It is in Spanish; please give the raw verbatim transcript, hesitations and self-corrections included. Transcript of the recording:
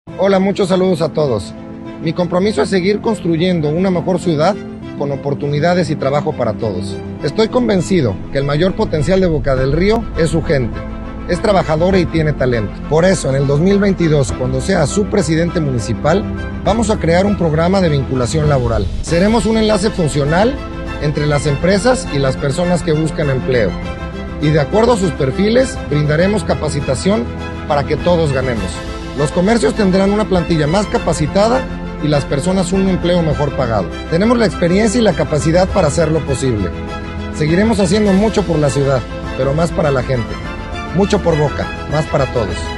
Hola, muchos saludos a todos. Mi compromiso es seguir construyendo una mejor ciudad con oportunidades y trabajo para todos. Estoy convencido que el mayor potencial de Boca del Río es su gente. Es trabajadora y tiene talento. Por eso, en el dos mil veintidós, cuando sea su presidente municipal, vamos a crear un programa de vinculación laboral. Seremos un enlace funcional entre las empresas y las personas que buscan empleo. Y de acuerdo a sus perfiles, brindaremos capacitación para que todos ganemos. Los comercios tendrán una plantilla más capacitada y las personas un empleo mejor pagado. Tenemos la experiencia y la capacidad para hacerlo posible. Seguiremos haciendo mucho por la ciudad, pero más para la gente. Mucho por Boca, más para todos.